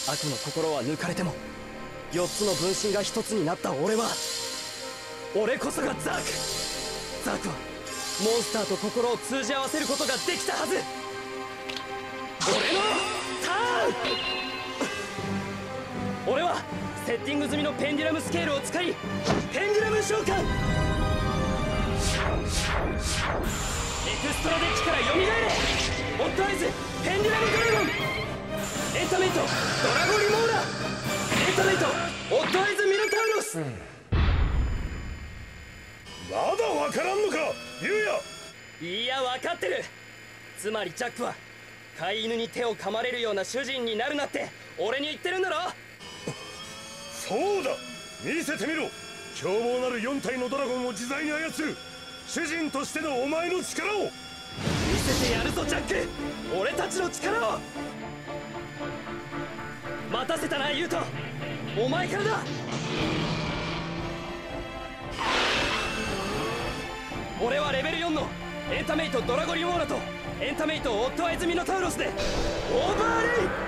悪の心は抜かれても4つの分身が1つになった俺こそがザーク。ザークはモンスターと心を通じ合わせることができたはず。俺のターン。俺はセッティング済みのペンデュラムスケールを使いペンデュラム召喚。エクストラデッキから蘇れ。オッドアイズペンデュラムドラゴン。エンタメイトドラゴリモーラ。エンタメイトオッドアイズミノタウロス。 まだわからんのかユウヤ。 いや分かってる。つまりジャックは飼い犬に手を噛まれるような主人になるなって俺に言ってるんだろ。 そうだ、見せてみろ。凶暴なる4体のドラゴンを自在に操る主人としてのお前の力を。 見せてやるぞジャック、俺たちの力を。待たせたなユウト、お前からだ。俺はレベル4のエンタメイトドラゴリモーラとエンタメイトオッドアイズミノタウロスでオーバーレイ。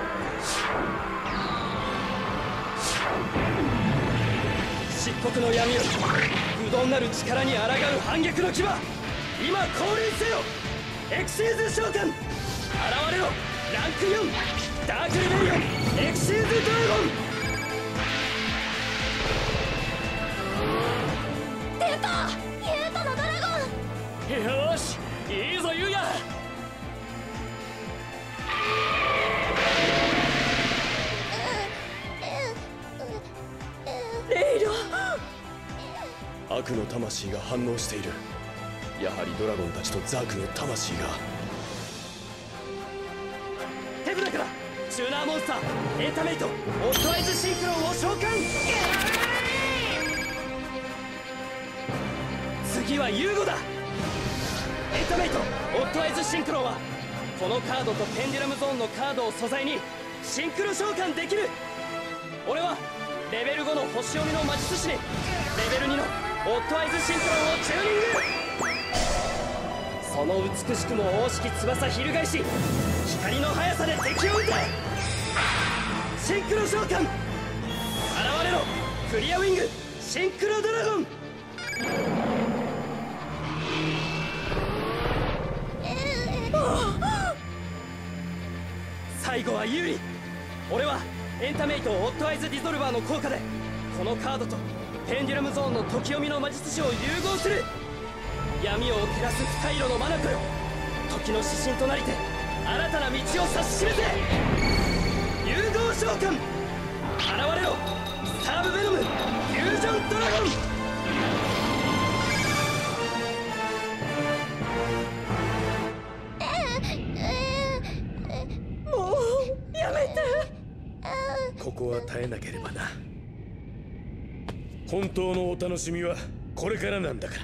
漆黒の闇より不動なる力に抗う反逆の牙、今降臨せよ。エクシーズ召喚。現れろランク4ダークリベリオンエクシーズドラゴン。 出たユウトのドラゴン。 よし、いいぞユウヤ。レイロ。 悪の魂が反応している。やはりドラゴンたちとザークの魂が。 手札からチューナーモンスターエンタメイトオッドアイズシンクロンを召喚。次はユーゴだ。エンタメイトオッドアイズシンクロンはこのカードとペンデュラムゾーンのカードを素材にシンクロ召喚できる。俺はレベル5の星読みの魔術師にレベル2のオッドアイズシンクロンをチューニング。その美しくも大式翼翻し光の速さで敵を撃て。シンクロ召喚。現れろクリアウィングシンクロドラゴン。最後は有利。俺はエンタメイトオッドアイズディゾルバーの効果でこのカードとペンデュラムゾーンの時読みの魔術師を融合する。闇を照らす深色の眼よ、時の指針となりて新たな道を指し示せ。融合召喚。現れろスターブベノムフュージョンドラゴン。もうやめて。 ここは耐えなければな。本当のお楽しみはこれからなんだから。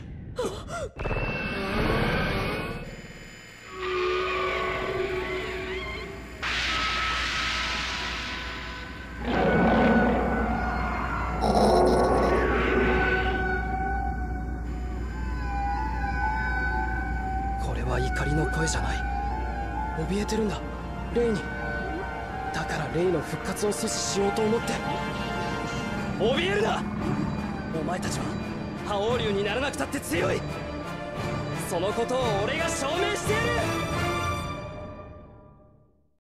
これは怒りの声じゃない。怯えてるんだレイに。だからレイの復活を阻止しようと思って。怯えるな。お前たちは覇王竜にならなくたって強い。そのことを俺が証明してやる。